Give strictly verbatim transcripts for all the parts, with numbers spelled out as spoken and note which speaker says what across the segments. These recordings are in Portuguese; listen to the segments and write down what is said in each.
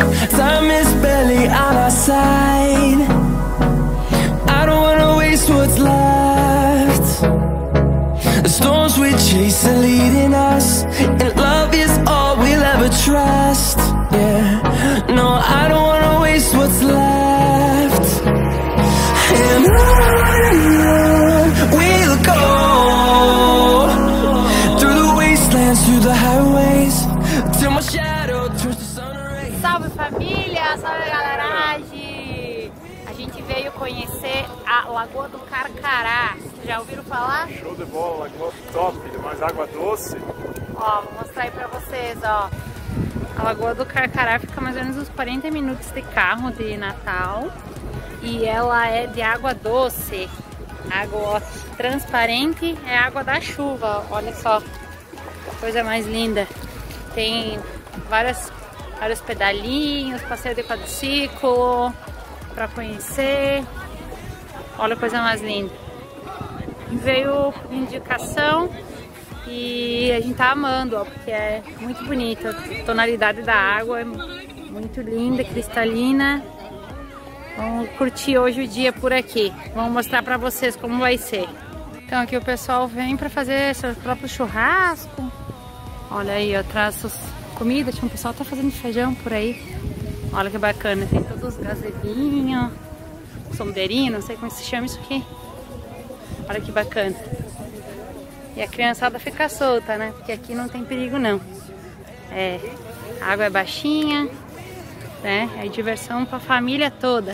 Speaker 1: Time is barely on our side. I don't wanna waste what's left. The storms we chase are leading us, and love is all we'll ever trust. Yeah, no, I don't wanna waste what's left. And on and on we'll go, through the wastelands, through the highways, till my shadow turns to sun rays.
Speaker 2: Salve família, salve galeragem! A gente veio conhecer a Lagoa do Carcará. Vocês já ouviram falar?
Speaker 3: Show de bola, lagoa top, mais água doce.
Speaker 2: Ó, vou mostrar aí pra vocês, ó. A Lagoa do Carcará fica mais ou menos uns quarenta minutos de carro de Natal. E ela é de água doce. Água ó, transparente, é água da chuva. Olha só, coisa mais linda. Tem várias, vários pedalinhos, passeio de quadriciclo pra conhecer. Olha a coisa mais linda. Veio indicação e a gente tá amando, ó, porque é muito bonita. A tonalidade da água é muito linda, cristalina. Vamos curtir hoje o dia por aqui. Vamos mostrar pra vocês como vai ser. Então aqui o pessoal vem pra fazer seu próprio churrasco. Olha aí, ó, traz as comidas. Tinha um pessoal que tá fazendo feijão por aí. Olha que bacana. Tem todos os gazelinhos, sondeirinho, não sei como se chama isso aqui. Olha que bacana. E a criançada fica solta, né? Porque aqui não tem perigo não. É, a água é baixinha, né? É diversão pra família toda.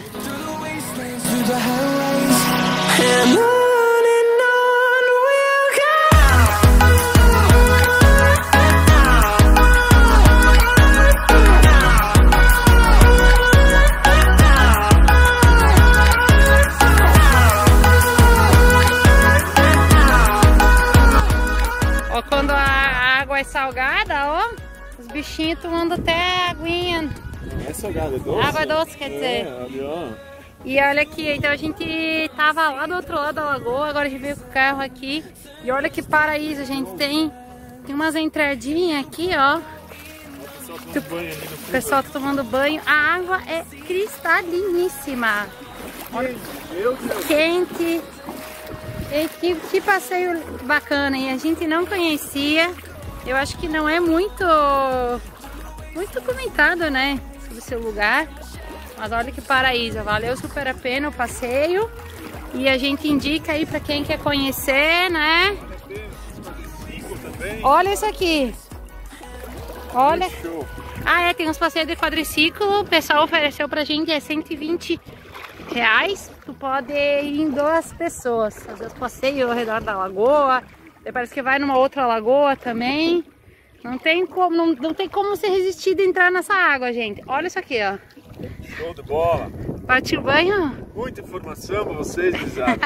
Speaker 2: Ó, quando a água é salgada, ó, os bichinhos tomando até aguinha.
Speaker 3: É salgada, é doce?
Speaker 2: Água doce, quer dizer.
Speaker 3: É, ali, ó.
Speaker 2: E olha aqui, então a gente tava lá do outro lado da lagoa, agora a gente veio com o carro aqui. E olha que paraíso, gente. Tem, tem umas entradinhas aqui, ó. O pessoal tá tomando banho. A água é cristaliníssima. Olha, quente. E que, que passeio bacana. E a gente não conhecia. Eu acho que não é muito, muito comentado, né? Sobre o seu lugar. Mas olha que paraíso, valeu super a pena o passeio. E a gente indica aí pra quem quer conhecer, né? Olha isso aqui. Olha. Ah, é, tem uns passeios de quadriciclo. O pessoal ofereceu pra gente, é cento e vinte reais. Tu pode ir em duas pessoas. Fazer os passeios ao redor da lagoa. Parece que vai numa outra lagoa também. Não tem como, não, não tem como se resistir de entrar nessa água, gente. Olha isso aqui, ó.
Speaker 3: Show de bola.
Speaker 2: Partiu o banho?
Speaker 3: Muita informação pra vocês, Isaac.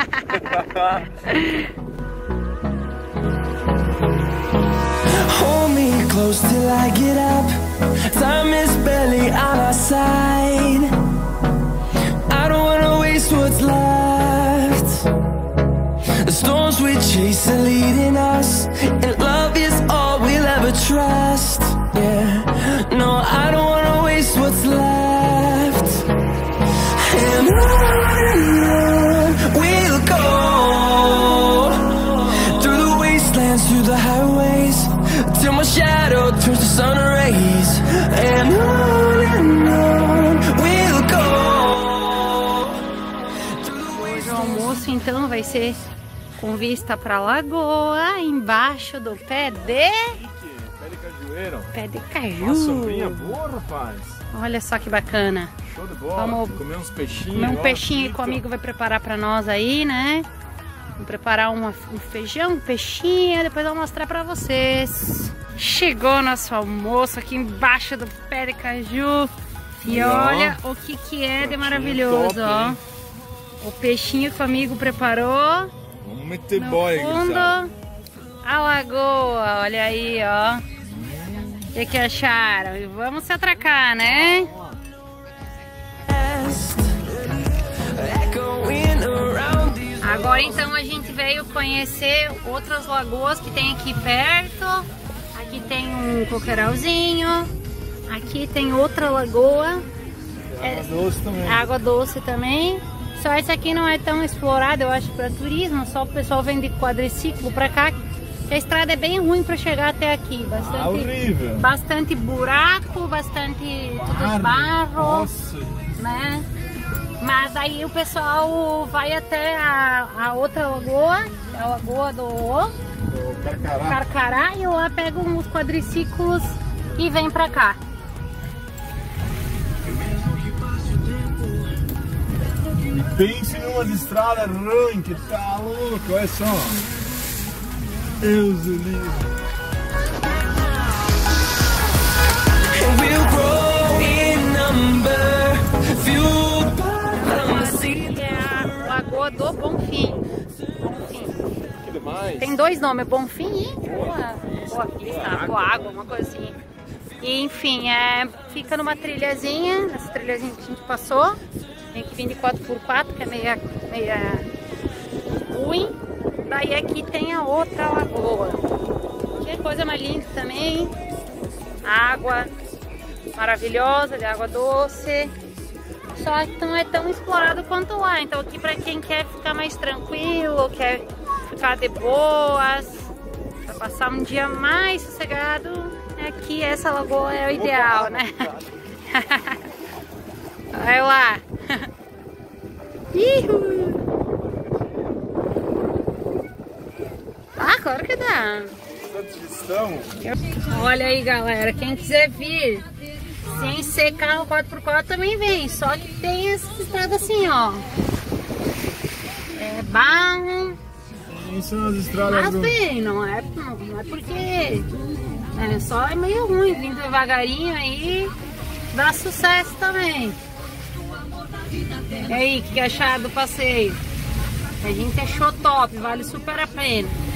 Speaker 1: Hold me close till I get up. Time is barely on our side. I don't wanna waste what's left. The storms we chase are leading us, and love is all we'll ever trust. Yeah, no, I don't wanna waste what's left. And on and on we'll go, through the wastelands, through the highways, till my shadow turns to sun rays. And on and on we'll go.
Speaker 2: Hoje o almoço então vai ser com vista pra lagoa, embaixo do pé de...
Speaker 3: Pé de cajueiro.
Speaker 2: Pé de caju.
Speaker 3: Uma sombrinha boa, rapaz.
Speaker 2: Olha só que bacana.
Speaker 3: Show de bola.
Speaker 2: Vamos
Speaker 3: comer uns peixinhos.
Speaker 2: Comer um
Speaker 3: ó,
Speaker 2: peixinho
Speaker 3: frito.
Speaker 2: que o amigo vai preparar pra nós aí, né? Vou preparar uma, um feijão, um peixinho, depois eu vou mostrar pra vocês. Chegou nosso almoço aqui embaixo do pé de caju. E,
Speaker 3: e
Speaker 2: olha
Speaker 3: ó,
Speaker 2: o que que é de maravilhoso,
Speaker 3: top,
Speaker 2: ó.
Speaker 3: hein?
Speaker 2: O peixinho que o amigo preparou.
Speaker 3: Vamos meter
Speaker 2: No
Speaker 3: boia,
Speaker 2: fundo,
Speaker 3: gurizada.
Speaker 2: a lagoa, olha aí, ó. O que que acharam? E vamos se atracar, né? Agora então a gente veio conhecer outras lagoas que tem aqui perto. Aqui tem um coqueiralzinho. Aqui tem outra lagoa.
Speaker 3: É água doce também.
Speaker 2: Água doce também. Só esse aqui não é tão explorado, eu acho, para turismo. Só o pessoal vem de quadriciclo para cá. A estrada é bem ruim para chegar até aqui. Bastante,
Speaker 3: ah, horrível.
Speaker 2: Bastante buraco, bastante tudo barro.
Speaker 3: Nossa.
Speaker 2: Né? Mas aí o pessoal vai até a, a outra lagoa, a lagoa do
Speaker 3: Carcará.
Speaker 2: Carcará, e lá pegam os quadriciclos e vem pra cá.
Speaker 3: E pense numa estrada ruim que tá louco, olha só. Deus do livro.
Speaker 1: We'll grow in number, fueled by the sea.
Speaker 2: É a Lagoa do Bonfim. Bonfim.
Speaker 3: Que demais.
Speaker 2: Tem dois nomes, Bonfim e Boa, Boa Vista, Boa Água, uma coisa assim. E, enfim, é, fica numa trilhazinha, nessa trilhazinha que a gente passou. Tem que vir de quatro por quatro, que é meia, meia ruim. Daí aqui tem a outra lagoa. Que coisa mais linda também. Água maravilhosa, de água doce. Só que não é tão explorado quanto lá. Então aqui para quem quer ficar mais tranquilo, quer ficar de boas, para passar um dia mais sossegado, aqui essa lagoa é o ideal, né? Olha lá. Ihu. Ah, claro que dá. Olha aí, galera, quem quiser vir sem ser carro quatro por quatro também vem, só que tem essa estrada assim, ó. É barro.
Speaker 3: Isso são as estradas.
Speaker 2: Mas vem, não é, não, não é porque é só é meio ruim, vindo devagarinho aí dá sucesso também. E aí, o que acharam do passeio? A gente achou top, vale super a pena.